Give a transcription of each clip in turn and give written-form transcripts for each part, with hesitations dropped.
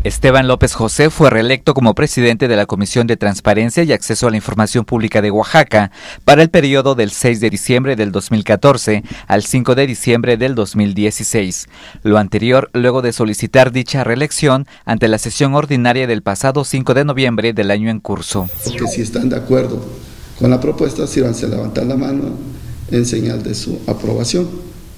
Esteban López José fue reelecto como presidente de la Comisión de Transparencia y Acceso a la Información Pública de Oaxaca para el periodo del 6 de diciembre del 2014 al 5 de diciembre del 2016. Lo anterior luego de solicitar dicha reelección ante la sesión ordinaria del pasado 5 de noviembre del año en curso. Que si están de acuerdo con la propuesta, sírvanse a levantar la mano en señal de su aprobación.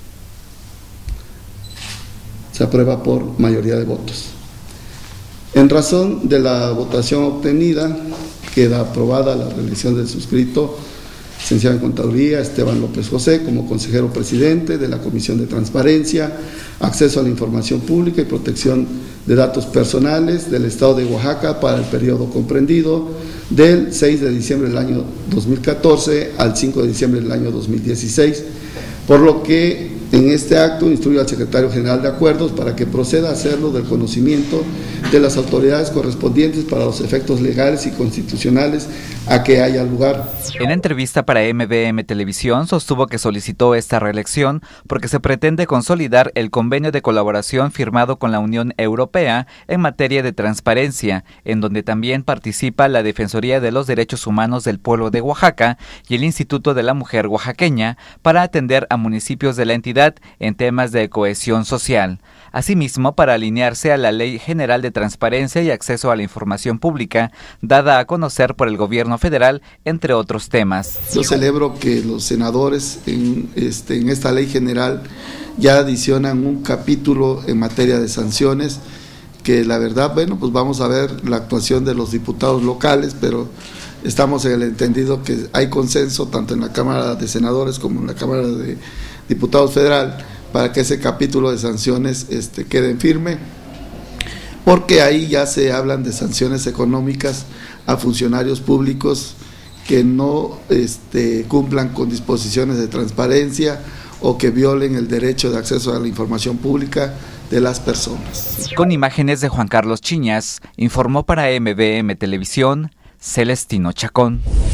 Se aprueba por mayoría de votos. En razón de la votación obtenida, queda aprobada la reelección del suscrito, licenciado en Contaduría, Esteban López José, como consejero presidente de la Comisión de Transparencia, Acceso a la Información Pública y Protección de Datos Personales del Estado de Oaxaca para el periodo comprendido del 6 de diciembre del año 2014 al 5 de diciembre del año 2016, por lo que en este acto instruyo al secretario general de Acuerdos para que proceda a hacerlo del conocimiento de las autoridades correspondientes para los efectos legales y constitucionales a que haya lugar. En entrevista para MBM Televisión sostuvo que solicitó esta reelección porque se pretende consolidar el convenio de colaboración firmado con la Unión Europea en materia de transparencia, en donde también participa la Defensoría de los Derechos Humanos del Pueblo de Oaxaca y el Instituto de la Mujer Oaxaqueña para atender a municipios de la entidad en temas de cohesión social. Asimismo, para alinearse a la Ley General de Transparencia y Acceso a la Información Pública, dada a conocer por el Gobierno Federal, entre otros temas. Yo celebro que los senadores en esta Ley General ya adicionan un capítulo en materia de sanciones, que la verdad, bueno, pues vamos a ver la actuación de los diputados locales, pero estamos en el entendido que hay consenso tanto en la Cámara de Senadores como en la Cámara de Diputados Federal para que ese capítulo de sanciones quede firme, porque ahí ya se hablan de sanciones económicas a funcionarios públicos que no cumplan con disposiciones de transparencia o que violen el derecho de acceso a la información pública de las personas. Con imágenes de Juan Carlos Chiñas, informó para MBM Televisión, Celestino Chacón.